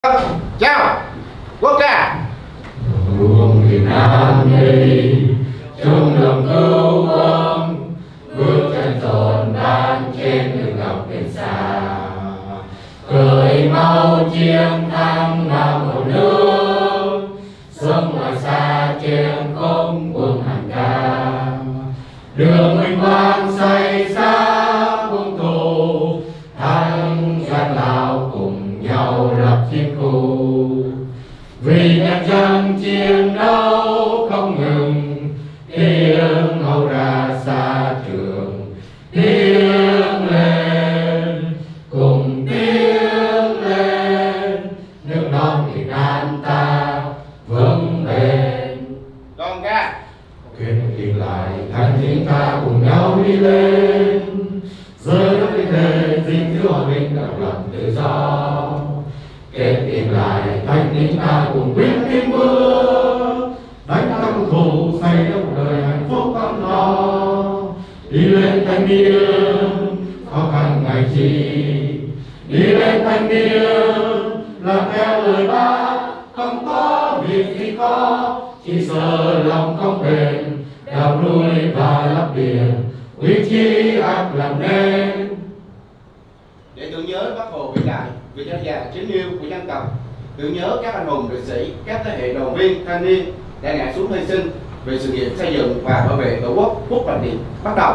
Chào quốc ca. Luồng Việt Nam đi chung lòng cứu quân, bước chân dồn ban trên đường ngọc biển xa, khởi mau chiến thắng Nam một nước, sông ngoài xa trên không buông hàng ca, đường mình quang say xa quân thù, thắng gian lao cùng nhau lập chiến khu. Vì nhân dân chiến đấu không ngừng, tiếng hầu ra xa trường, tiếng lên cùng tiếng lên, nước non Việt Nam ta vững bền. Đoàn ca. Kết tiền lại thanh niên ta cùng nhau đi lên, rơi đất đi thề gìn giữ hòa bình độc lập tự do. Kết tiền lại thanh niên ta cùng quyết tiến bước, đánh thắng thù xây đất đời hạnh phúc ấm no. Đi lên thanh niên khó khăn ngày chi, đi lên thanh niên làm theo lời Bác, không có việc gì khó, chỉ sợ lòng không bền, đào núi và lấp biển, quyết chí ác làm nên. Để tưởng nhớ Bác Hồ vĩ đại, vị cha già chính yêu của dân tộc, tưởng nhớ các anh hùng liệt sĩ, các thế hệ đoàn viên thanh niên đã ngã xuống hy sinh vì sự nghiệp xây dựng và bảo vệ tổ quốc. Phút bạch điện bắt đầu.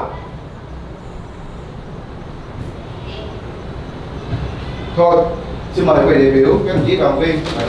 Thôi, xin mời quý vị đại biểu, các đồng chí đoàn viên.